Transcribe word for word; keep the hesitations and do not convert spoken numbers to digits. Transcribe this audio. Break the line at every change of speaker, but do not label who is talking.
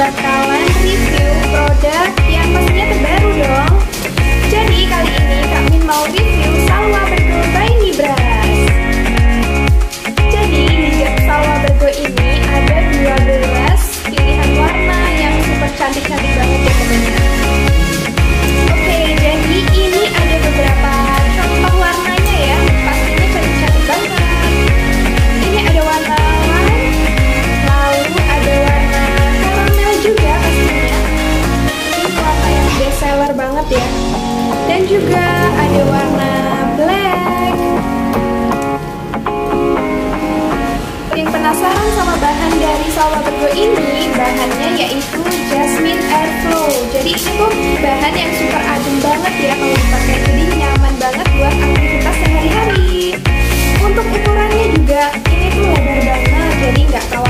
bakalan review produk yang pastinya terbaru dong. Jadi kali ini Kak Min mau review Salwa Bergo by Nibras. Jadi di Salwa Bergo ini ada dua belas pilihan warna yang super cantik-cantik banget ya teman-teman. Oke, jadi ini ada beberapa contoh warnanya ya, pastinya cantik-cantik banget. Ini ada warna light, lalu ada warna karamel juga pastinya. Ini warna yang best seller banget ya. Dan juga ada warna black. Yang penasaran sama bahan dari Salwa Bergo ini, bahannya yaitu Jasmine Airflow. Jadi ini tuh bahan yang super adem banget ya kalau dipakai, jadi nyaman banget buat aktivitas sehari-hari. Untuk ukurannya juga ini tuh lebar banget, jadi nggak terlalu